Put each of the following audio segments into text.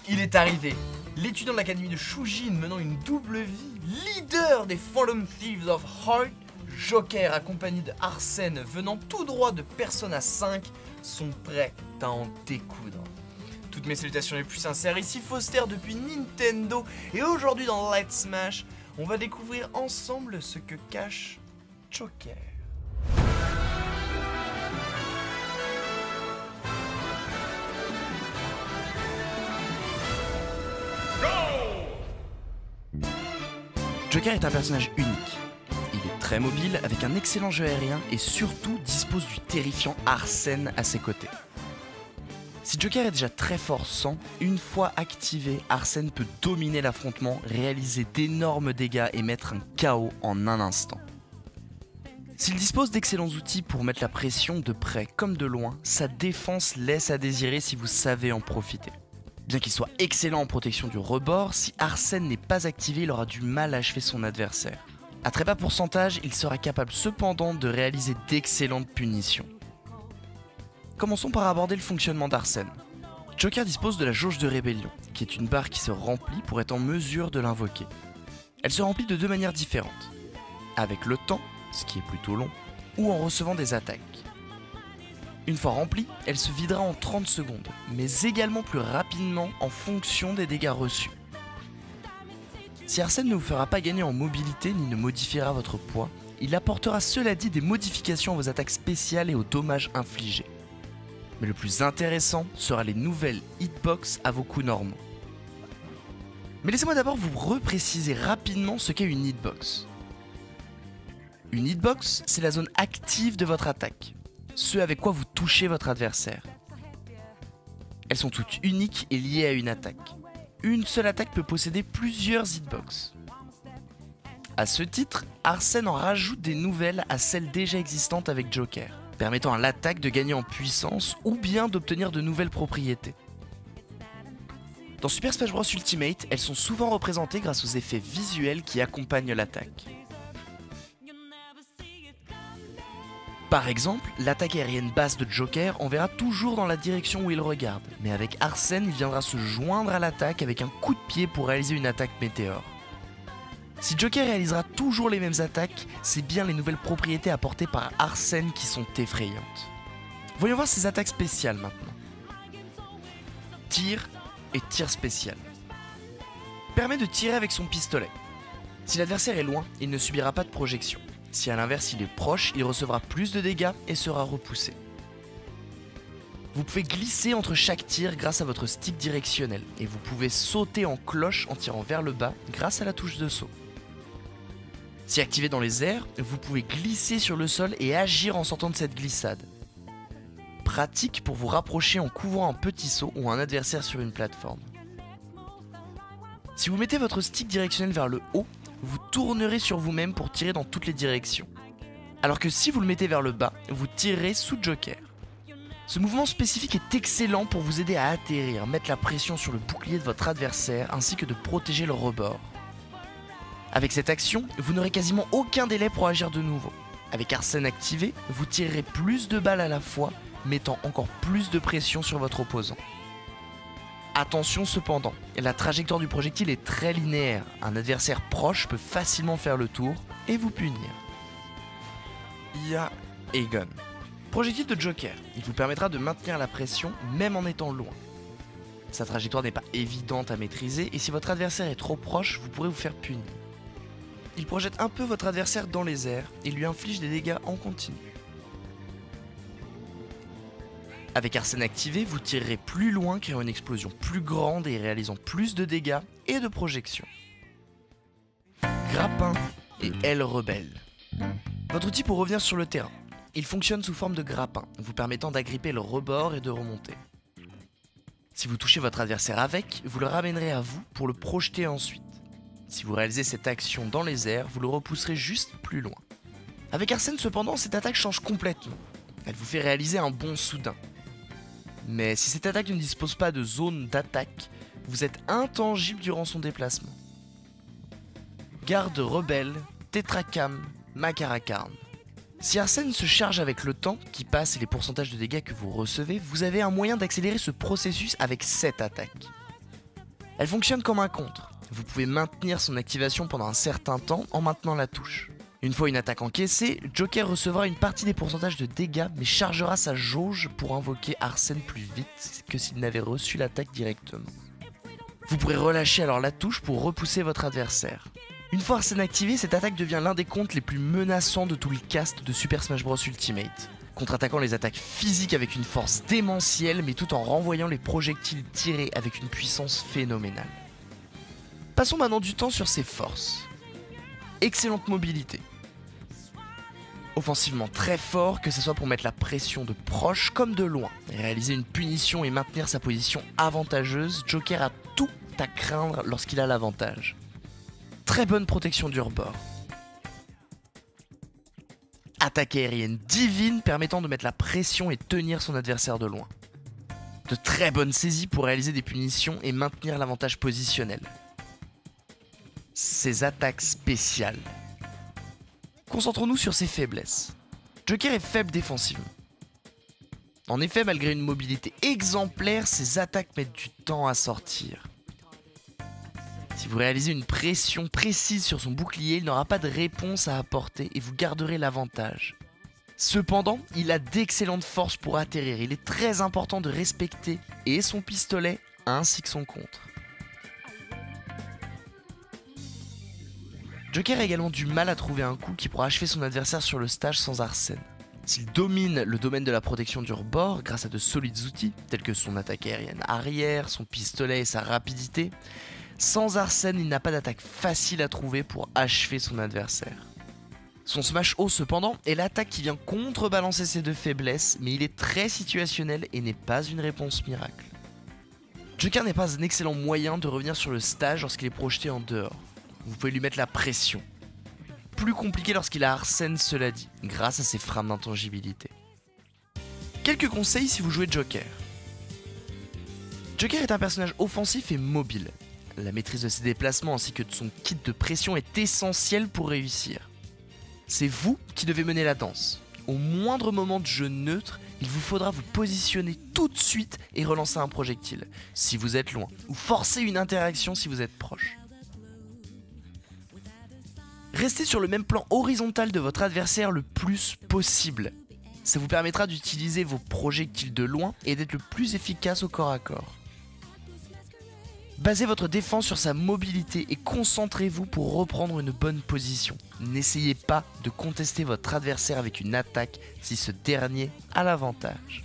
Il est arrivé. L'étudiant de l'académie de Shujin menant une double vie, leader des Fallen Thieves of Heart, Joker accompagné de Arsène venant tout droit de Persona 5 sont prêts à en découdre. Toutes mes salutations les plus sincères, ici Foster depuis Nintendo et aujourd'hui dans Let's Smash, on va découvrir ensemble ce que cache Joker. Joker est un personnage unique. Il est très mobile, avec un excellent jeu aérien et surtout dispose du terrifiant Arsène à ses côtés. Si Joker est déjà très fort sans, une fois activé, Arsène peut dominer l'affrontement, réaliser d'énormes dégâts et mettre un KO en un instant. S'il dispose d'excellents outils pour mettre la pression de près comme de loin, sa défense laisse à désirer si vous savez en profiter. Bien qu'il soit excellent en protection du rebord, si Arsène n'est pas activé, il aura du mal à achever son adversaire. À très bas pourcentage, il sera capable cependant de réaliser d'excellentes punitions. Commençons par aborder le fonctionnement d'Arsène. Joker dispose de la jauge de rébellion, qui est une barre qui se remplit pour être en mesure de l'invoquer. Elle se remplit de deux manières différentes. Avec le temps, ce qui est plutôt long, ou en recevant des attaques. Une fois remplie, elle se videra en 30 secondes, mais également plus rapidement en fonction des dégâts reçus. Si Arsène ne vous fera pas gagner en mobilité ni ne modifiera votre poids, il apportera cela dit des modifications à vos attaques spéciales et aux dommages infligés. Mais le plus intéressant sera les nouvelles hitbox à vos coups normaux. Mais laissez-moi d'abord vous repréciser rapidement ce qu'est une hitbox. Une hitbox, c'est la zone active de votre attaque, ce avec quoi vous touchez votre adversaire. Elles sont toutes uniques et liées à une attaque. Une seule attaque peut posséder plusieurs hitbox. A ce titre, Arsène en rajoute des nouvelles à celles déjà existantes avec Joker, permettant à l'attaque de gagner en puissance ou bien d'obtenir de nouvelles propriétés. Dans Super Smash Bros Ultimate, elles sont souvent représentées grâce aux effets visuels qui accompagnent l'attaque. Par exemple, l'attaque aérienne basse de Joker enverra toujours dans la direction où il regarde, mais avec Arsène, il viendra se joindre à l'attaque avec un coup de pied pour réaliser une attaque météore. Si Joker réalisera toujours les mêmes attaques, c'est bien les nouvelles propriétés apportées par Arsène qui sont effrayantes. Voyons voir ses attaques spéciales maintenant. Tir et tir spécial. Permet de tirer avec son pistolet. Si l'adversaire est loin, il ne subira pas de projection. Si à l'inverse il est proche, il recevra plus de dégâts et sera repoussé. Vous pouvez glisser entre chaque tir grâce à votre stick directionnel et vous pouvez sauter en cloche en tirant vers le bas grâce à la touche de saut. Si activé dans les airs, vous pouvez glisser sur le sol et agir en sortant de cette glissade. Pratique pour vous rapprocher en couvrant un petit saut ou un adversaire sur une plateforme. Si vous mettez votre stick directionnel vers le haut, vous tournerez sur vous-même pour tirer dans toutes les directions. Alors que si vous le mettez vers le bas, vous tirerez sous Joker. Ce mouvement spécifique est excellent pour vous aider à atterrir, mettre la pression sur le bouclier de votre adversaire ainsi que de protéger le rebord. Avec cette action, vous n'aurez quasiment aucun délai pour agir de nouveau. Avec Arsène activé, vous tirerez plus de balles à la fois, mettant encore plus de pression sur votre opposant. Attention cependant, la trajectoire du projectile est très linéaire, un adversaire proche peut facilement faire le tour et vous punir. Ia Egon. Projectile de Joker, il vous permettra de maintenir la pression même en étant loin. Sa trajectoire n'est pas évidente à maîtriser et si votre adversaire est trop proche, vous pourrez vous faire punir. Il projette un peu votre adversaire dans les airs et lui inflige des dégâts en continu. Avec Arsène activé, vous tirerez plus loin, créant une explosion plus grande et réalisant plus de dégâts et de projections. Grappin et aile rebelle. Votre outil pour revenir sur le terrain. Il fonctionne sous forme de grappin, vous permettant d'agripper le rebord et de remonter. Si vous touchez votre adversaire avec, vous le ramènerez à vous pour le projeter ensuite. Si vous réalisez cette action dans les airs, vous le repousserez juste plus loin. Avec Arsène cependant, cette attaque change complètement. Elle vous fait réaliser un bond soudain. Mais si cette attaque ne dispose pas de zone d'attaque, vous êtes intangible durant son déplacement. Garde rebelle, Tétracam, Macaracarne. Si Arsène se charge avec le temps qui passe et les pourcentages de dégâts que vous recevez, vous avez un moyen d'accélérer ce processus avec cette attaque. Elle fonctionne comme un contre. Vous pouvez maintenir son activation pendant un certain temps en maintenant la touche. Une fois une attaque encaissée, Joker recevra une partie des pourcentages de dégâts mais chargera sa jauge pour invoquer Arsène plus vite que s'il n'avait reçu l'attaque directement. Vous pourrez relâcher alors la touche pour repousser votre adversaire. Une fois Arsène activé, cette attaque devient l'un des comptes les plus menaçants de tout le cast de Super Smash Bros Ultimate, contre-attaquant les attaques physiques avec une force démentielle mais tout en renvoyant les projectiles tirés avec une puissance phénoménale. Passons maintenant du temps sur ses forces. Excellente mobilité. Offensivement très fort, que ce soit pour mettre la pression de proche comme de loin. Réaliser une punition et maintenir sa position avantageuse, Joker a tout à craindre lorsqu'il a l'avantage. Très bonne protection du rebord. Attaque aérienne divine permettant de mettre la pression et tenir son adversaire de loin. De très bonnes saisies pour réaliser des punitions et maintenir l'avantage positionnel. Ses attaques spéciales. Concentrons-nous sur ses faiblesses. Joker est faible défensivement. En effet, malgré une mobilité exemplaire, ses attaques mettent du temps à sortir. Si vous réalisez une pression précise sur son bouclier, il n'aura pas de réponse à apporter et vous garderez l'avantage. Cependant, il a d'excellentes forces pour atterrir. Il est très important de respecter et son pistolet ainsi que son contre. Joker a également du mal à trouver un coup qui pourra achever son adversaire sur le stage sans Arsène. S'il domine le domaine de la protection du rebord grâce à de solides outils, tels que son attaque aérienne arrière, son pistolet et sa rapidité, sans Arsène, il n'a pas d'attaque facile à trouver pour achever son adversaire. Son smash haut cependant est l'attaque qui vient contrebalancer ses deux faiblesses, mais il est très situationnel et n'est pas une réponse miracle. Joker n'est pas un excellent moyen de revenir sur le stage lorsqu'il est projeté en dehors. Vous pouvez lui mettre la pression. Plus compliqué lorsqu'il a Arsène, cela dit, grâce à ses frames d'intangibilité. Quelques conseils si vous jouez Joker. Joker est un personnage offensif et mobile. La maîtrise de ses déplacements ainsi que de son kit de pression est essentielle pour réussir. C'est vous qui devez mener la danse. Au moindre moment de jeu neutre, il vous faudra vous positionner tout de suite et relancer un projectile, si vous êtes loin, ou forcer une interaction si vous êtes proche. Restez sur le même plan horizontal de votre adversaire le plus possible. Ça vous permettra d'utiliser vos projectiles de loin et d'être le plus efficace au corps à corps. Basez votre défense sur sa mobilité et concentrez-vous pour reprendre une bonne position. N'essayez pas de contester votre adversaire avec une attaque si ce dernier a l'avantage.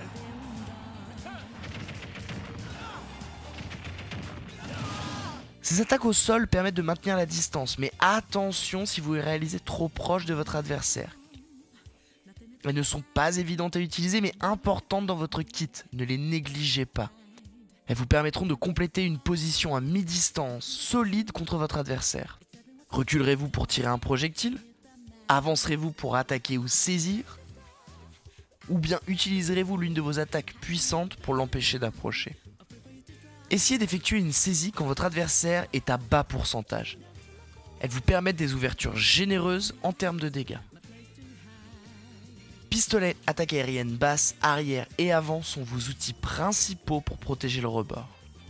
Ces attaques au sol permettent de maintenir la distance, mais attention si vous les réalisez trop proche de votre adversaire. Elles ne sont pas évidentes à utiliser, mais importantes dans votre kit, ne les négligez pas. Elles vous permettront de compléter une position à mi-distance, solide contre votre adversaire. Reculerez-vous pour tirer un projectile? Avancerez-vous pour attaquer ou saisir? Ou bien utiliserez-vous l'une de vos attaques puissantes pour l'empêcher d'approcher? Essayez d'effectuer une saisie quand votre adversaire est à bas pourcentage. Elles vous permettent des ouvertures généreuses en termes de dégâts. Pistolet, attaque aérienne basse, arrière et avant sont vos outils principaux pour protéger le rebord.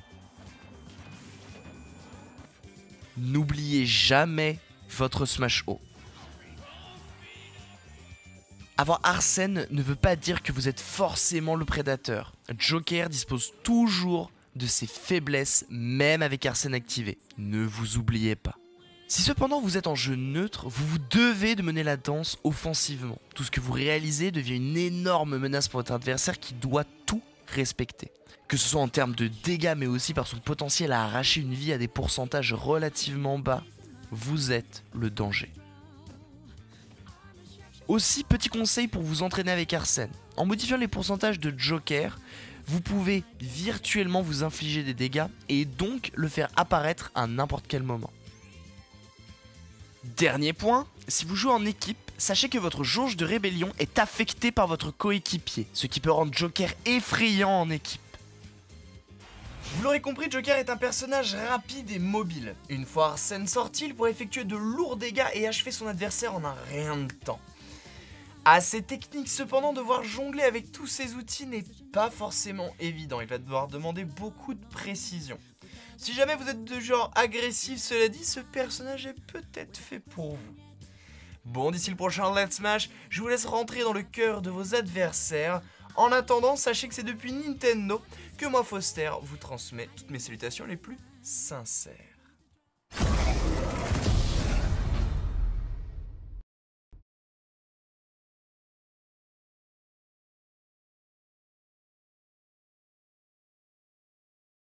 N'oubliez jamais votre smash haut. Avoir Arsène ne veut pas dire que vous êtes forcément le prédateur. Joker dispose toujours de ses faiblesses, même avec Arsène activé. Ne vous oubliez pas. Si cependant vous êtes en jeu neutre, vous vous devez de mener la danse offensivement. Tout ce que vous réalisez devient une énorme menace pour votre adversaire qui doit tout respecter. Que ce soit en termes de dégâts mais aussi par son potentiel à arracher une vie à des pourcentages relativement bas, vous êtes le danger. Aussi, petit conseil pour vous entraîner avec Arsène. En modifiant les pourcentages de Joker, vous pouvez virtuellement vous infliger des dégâts et donc le faire apparaître à n'importe quel moment. Dernier point, si vous jouez en équipe, sachez que votre jauge de rébellion est affectée par votre coéquipier, ce qui peut rendre Joker effrayant en équipe. Vous l'aurez compris, Joker est un personnage rapide et mobile. Une fois Arsène sorti, il pourrait effectuer de lourds dégâts et achever son adversaire en un rien de temps. Assez technique cependant, devoir jongler avec tous ces outils n'est pas forcément évident, il va devoir demander beaucoup de précision. Si jamais vous êtes de genre agressif, cela dit, ce personnage est peut-être fait pour vous. Bon, d'ici le prochain Let's Smash, je vous laisse rentrer dans le cœur de vos adversaires. En attendant, sachez que c'est depuis Nintendo que moi, Foster, vous transmets toutes mes salutations les plus sincères.